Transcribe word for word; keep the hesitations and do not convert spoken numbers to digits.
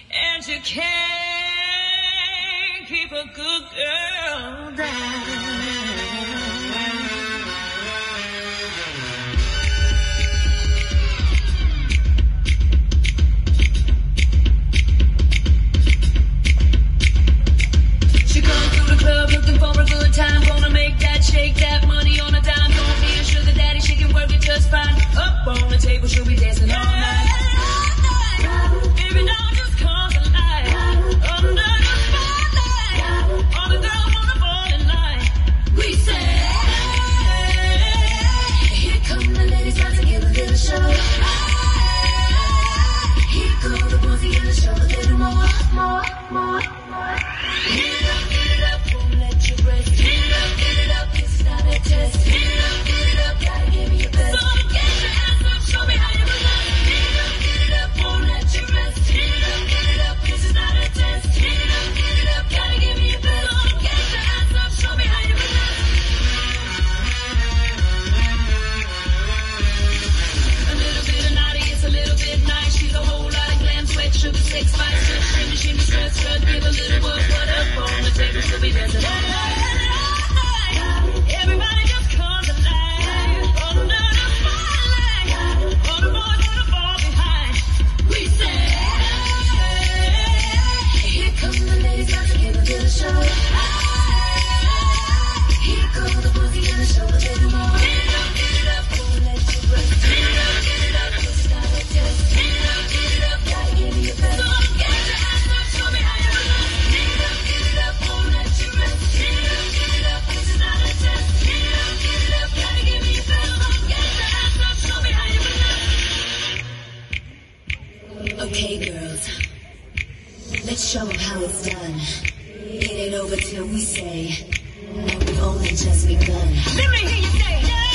And you can't keep a good girl down. She comes through the club looking for a good time. Gonna make that, shake that money on a dime. Don't be a sugar daddy, she can work it just fine. Up on the table, she'll be dancing all night. Every now just comes alive. Under the spotlight, all the girls wanna fall in line. We say, here come the ladies, about to give a little show. Here go the boys, they gonna show a little more, more, more, more. Get it up, get it up, won't let you rest. Get it up, get it up, it's not a test. Get it up, get it up, gotta give me your best. So get your ass up, show me how you relax. Get it up, get it up, won't let you rest. Get it up, get it up, this is not a test. Get it up, get it up, gotta give me your best. So get your ass up, show me how you relax. A little bit of naughty, it's a little bit nice. She's a whole lot of glam, sweat, sugar, sex, spice. Just shimmy, shimmy, strut, strut, give a little work, what up on the table, she'll be dancing all night. Everybody just comes alive. Under the spotlight, all the boys wanna fall behind. We say, here come the ladies, about to give a little show. Here go the boys, they gonna show a little more. Get it up, get it up, won't let you rest. Get it up, get it up, it's not a test. Get it up, get it up, gotta give me your best. So get your ass up, show me how you relax. Get it up, get it up, won't let you rest. Get it up, get it up, this is not a test. Get it up, get it up, gotta give me your best. So get your ass up, show me how you relax. Okay, girls, let's show them how it's done. It ain't over till we say, and we've only just begun. Let me hear you say, yeah.